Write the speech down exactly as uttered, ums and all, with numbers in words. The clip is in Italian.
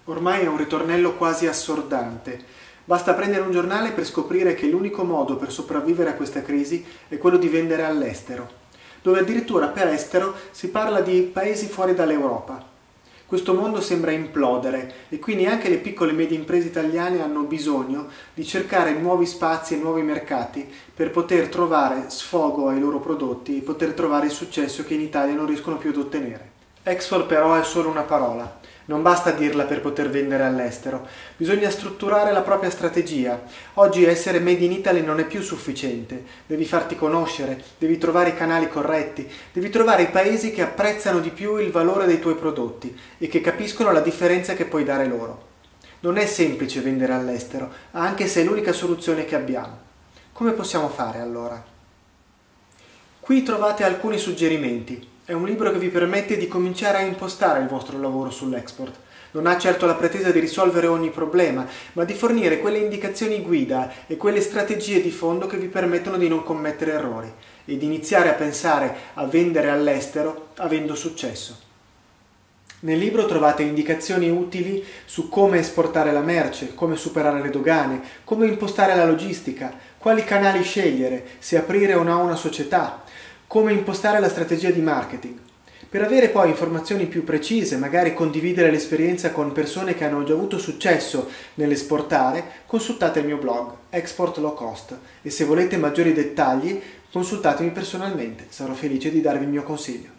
Ormai è un ritornello quasi assordante. Basta prendere un giornale per scoprire che l'unico modo per sopravvivere a questa crisi è quello di vendere all'estero, dove addirittura per estero si parla di paesi fuori dall'Europa. Questo mondo sembra implodere e quindi anche le piccole e medie imprese italiane hanno bisogno di cercare nuovi spazi e nuovi mercati per poter trovare sfogo ai loro prodotti e poter trovare il successo che in Italia non riescono più ad ottenere. Export però è solo una parola. Non basta dirla per poter vendere all'estero, bisogna strutturare la propria strategia. Oggi essere made in Italy non è più sufficiente, devi farti conoscere, devi trovare i canali corretti, devi trovare i paesi che apprezzano di più il valore dei tuoi prodotti e che capiscono la differenza che puoi dare loro. Non è semplice vendere all'estero, anche se è l'unica soluzione che abbiamo. Come possiamo fare allora? Qui trovate alcuni suggerimenti. È un libro che vi permette di cominciare a impostare il vostro lavoro sull'export. Non ha certo la pretesa di risolvere ogni problema, ma di fornire quelle indicazioni guida e quelle strategie di fondo che vi permettono di non commettere errori e di iniziare a pensare a vendere all'estero avendo successo. Nel libro trovate indicazioni utili su come esportare la merce, come superare le dogane, come impostare la logistica, quali canali scegliere, se aprire o no una società, come impostare la strategia di marketing. Per avere poi informazioni più precise, magari condividere l'esperienza con persone che hanno già avuto successo nell'esportare, consultate il mio blog Export Low Cost e se volete maggiori dettagli consultatemi personalmente, sarò felice di darvi il mio consiglio.